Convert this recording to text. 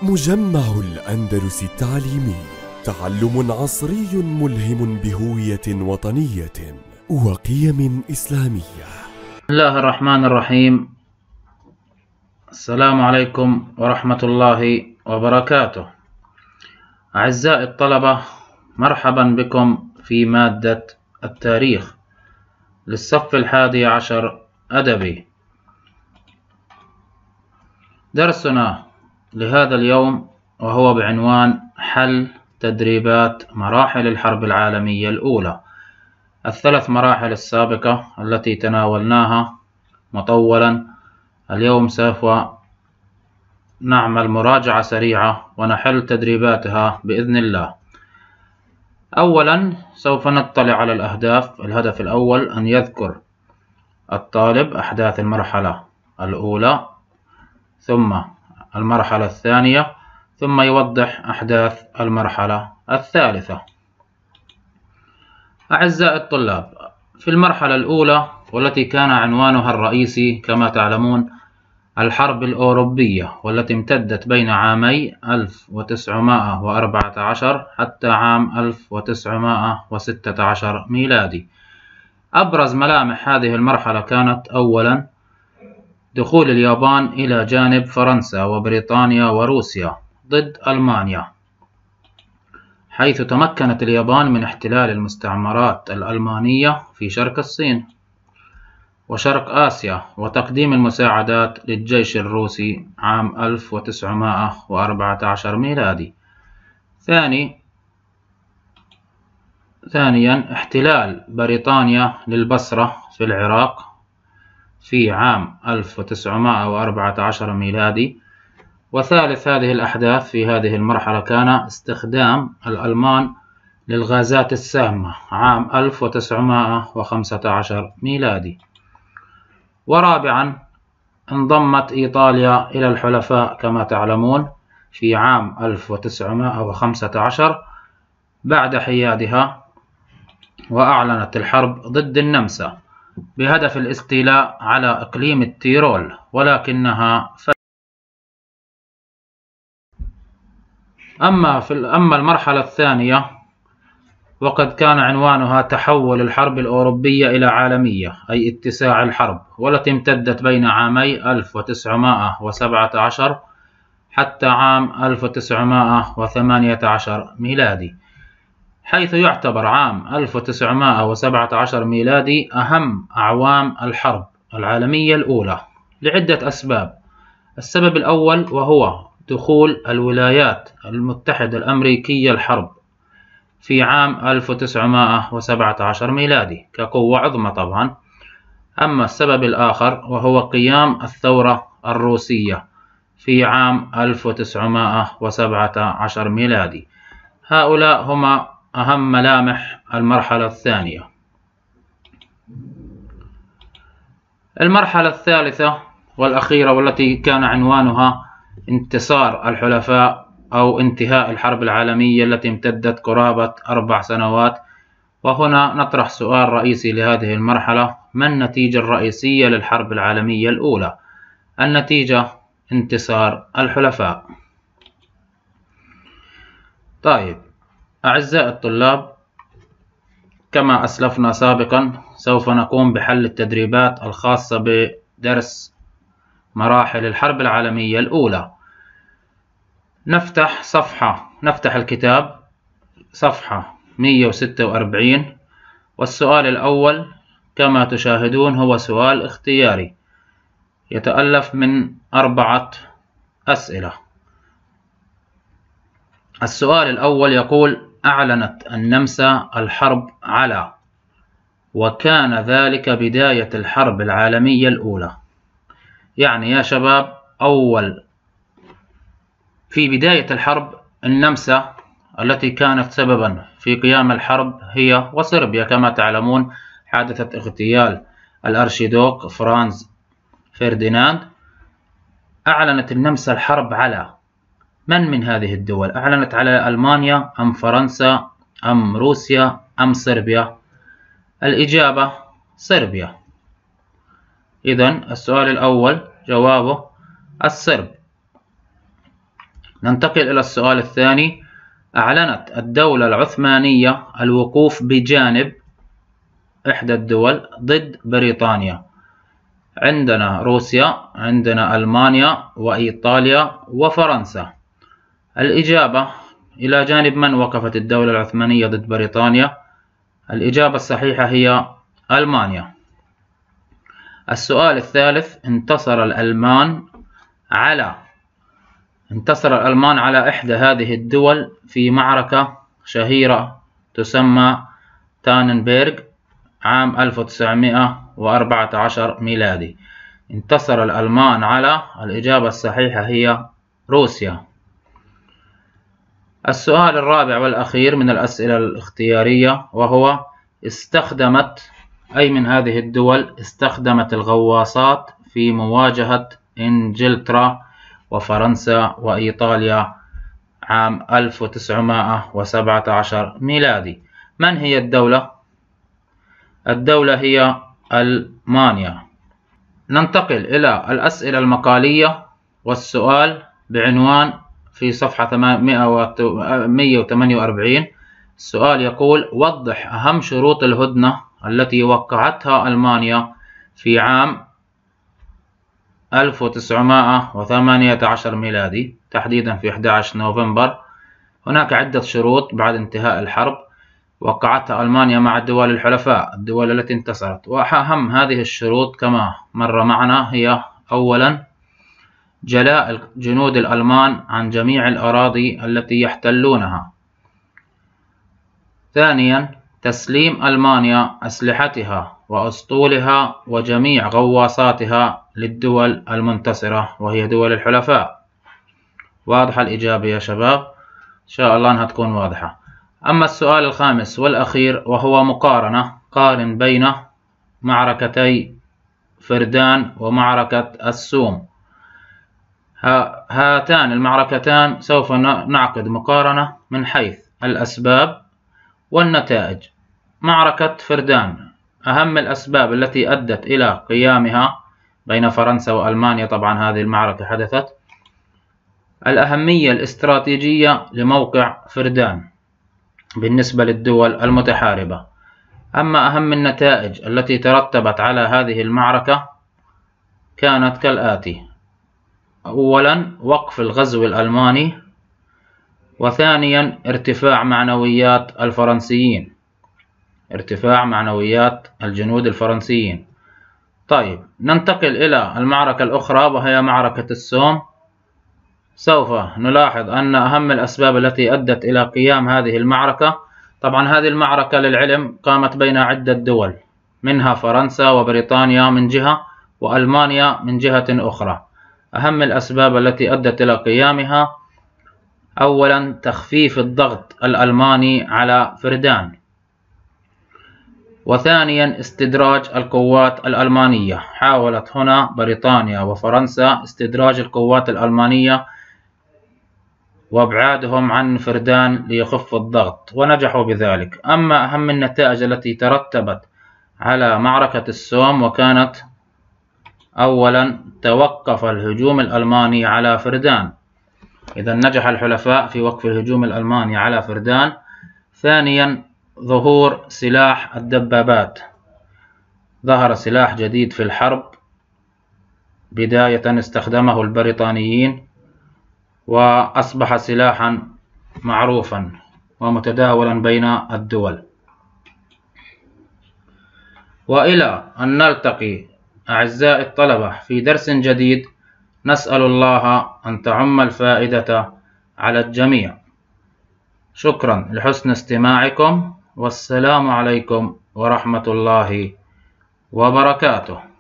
مجمع الأندلس التعليمي، تعلم عصري ملهم بهوية وطنية وقيم إسلامية. بسم الله الرحمن الرحيم. السلام عليكم ورحمة الله وبركاته. أعزائي الطلبة، مرحبا بكم في مادة التاريخ للصف 11 أدبي. درسنا لهذا اليوم وهو بعنوان حل تدريبات مراحل الحرب العالمية الأولى. الثلاث مراحل السابقة التي تناولناها مطولا، اليوم سوف نعمل مراجعة سريعة ونحل تدريباتها بإذن الله. أولا سوف نطلع على الأهداف. الهدف الأول أن يذكر الطالب أحداث المرحلة الأولى ثم المرحلة الثانية ثم يوضح أحداث المرحلة الثالثة. أعزائي الطلاب، في المرحلة الأولى والتي كان عنوانها الرئيسي كما تعلمون الحرب الأوروبية، والتي امتدت بين عامي 1914 حتى عام 1916 ميلادي. أبرز ملامح هذه المرحلة كانت أولا دخول اليابان إلى جانب فرنسا وبريطانيا وروسيا ضد ألمانيا، حيث تمكنت اليابان من احتلال المستعمرات الألمانية في شرق الصين وشرق آسيا وتقديم المساعدات للجيش الروسي عام 1914 ميلادي. ثانيا احتلال بريطانيا للبصرة في العراق في عام 1914 ميلادي. وثالث هذه الأحداث في هذه المرحلة كان استخدام الألمان للغازات السامة عام 1915 ميلادي. ورابعا انضمت إيطاليا إلى الحلفاء كما تعلمون في عام 1915 بعد حيادها، وأعلنت الحرب ضد النمسا بهدف الاستيلاء على إقليم التيرول، ولكنها أما المرحلة الثانية وقد كان عنوانها تحول الحرب الأوروبية إلى عالمية، أي اتساع الحرب، والتي امتدت بين عامي 1917 حتى عام 1918 ميلادي، حيث يعتبر عام 1917 ميلادي أهم أعوام الحرب العالمية الأولى لعدة أسباب. السبب الأول وهو دخول الولايات المتحدة الأمريكية الحرب في عام 1917 ميلادي كقوة عظمى طبعا. أما السبب الآخر وهو قيام الثورة الروسية في عام 1917 ميلادي. هؤلاء هما أهم ملامح المرحلة الثانية. المرحلة الثالثة والأخيرة والتي كان عنوانها انتصار الحلفاء أو انتهاء الحرب العالمية التي امتدت قرابة 4 سنوات. وهنا نطرح سؤال رئيسي لهذه المرحلة: ما النتيجة الرئيسية للحرب العالمية الأولى؟ النتيجة انتصار الحلفاء. طيب أعزائي الطلاب، كما أسلفنا سابقا سوف نقوم بحل التدريبات الخاصة بدرس مراحل الحرب العالمية الأولى. نفتح الكتاب صفحة 146، والسؤال الأول كما تشاهدون هو سؤال اختياري يتألف من 4 أسئلة. السؤال الأول يقول: أعلنت النمسا الحرب على، وكان ذلك بداية الحرب العالمية الأولى. يعني يا شباب، في بداية الحرب النمسا التي كانت سببا في قيام الحرب هي وصربيا. كما تعلمون حادثة اغتيال الأرشيدوك فرانز فرديناند. أعلنت النمسا الحرب على من هذه الدول؟ أعلنت على ألمانيا أم فرنسا أم روسيا أم صربيا؟ الإجابة صربيا. إذن السؤال الأول جوابه الصرب. ننتقل إلى السؤال الثاني. أعلنت الدولة العثمانية الوقوف بجانب إحدى الدول ضد بريطانيا. عندنا روسيا، عندنا ألمانيا وإيطاليا وفرنسا. الإجابة: إلى جانب من وقفت الدولة العثمانية ضد بريطانيا؟ الإجابة الصحيحة هي ألمانيا. السؤال الثالث. انتصر الألمان على إحدى هذه الدول في معركة شهيرة تسمى تاننبرغ عام 1914 ميلادي. انتصر الألمان على، الإجابة الصحيحة هي روسيا. السؤال الرابع والأخير من الأسئلة الاختيارية، وهو: أي من هذه الدول استخدمت الغواصات في مواجهة إنجلترا وفرنسا وإيطاليا عام 1917 ميلادي؟ من هي الدولة؟ الدولة هي ألمانيا. ننتقل إلى الأسئلة المقالية، والسؤال بعنوان في صفحة 148. السؤال يقول: وضح أهم شروط الهدنة التي وقعتها ألمانيا في عام 1918 ميلادي، تحديدا في 11 نوفمبر. هناك عدة شروط بعد انتهاء الحرب وقعتها ألمانيا مع الدول الحلفاء، الدول التي انتصرت، وأهم هذه الشروط كما مر معنا هي: أولا، جلاء جنود الألمان عن جميع الأراضي التي يحتلونها. ثانيا، تسليم ألمانيا أسلحتها وأسطولها وجميع غواصاتها للدول المنتصرة وهي دول الحلفاء. واضحة الإجابة يا شباب؟ إن شاء الله أنها تكون واضحة. أما السؤال الخامس والأخير وهو مقارنة، قارن بين معركتي فردان ومعركة السوم. هاتان المعركتان سوف نعقد مقارنة من حيث الأسباب والنتائج. معركة فردان، أهم الأسباب التي أدت إلى قيامها بين فرنسا وألمانيا، طبعا هذه المعركة حدثت. الأهمية الاستراتيجية لموقع فردان بالنسبة للدول المتحاربة. أما أهم النتائج التي ترتبت على هذه المعركة كانت كالآتي: أولا، وقف الغزو الألماني، وثانيا، ارتفاع معنويات الفرنسيين، ارتفاع معنويات الجنود الفرنسيين. طيب، ننتقل إلى المعركة الأخرى وهي معركة السوم. سوف نلاحظ أن أهم الأسباب التي أدت إلى قيام هذه المعركة، طبعا هذه المعركة للعلم قامت بين عدة دول، منها فرنسا وبريطانيا من جهة وألمانيا من جهة أخرى. أهم الأسباب التي أدت إلى قيامها: أولا، تخفيف الضغط الألماني على فردان، وثانيا، استدراج القوات الألمانية. حاولت هنا بريطانيا وفرنسا استدراج القوات الألمانية وابعادهم عن فردان ليخف الضغط، ونجحوا بذلك. أما أهم النتائج التي ترتبت على معركة السوم، وكانت: أولا، توقف الهجوم الألماني على فردان، إذا نجح الحلفاء في وقف الهجوم الألماني على فردان. ثانيا، ظهور سلاح الدبابات، ظهر سلاح جديد في الحرب، بداية استخدمه البريطانيين وأصبح سلاحا معروفا ومتداولا بين الدول. وإلى أن نلتقي أعزائي الطلبة في درس جديد، نسأل الله أن تعم الفائدة على الجميع. شكرا لحسن استماعكم، والسلام عليكم ورحمة الله وبركاته.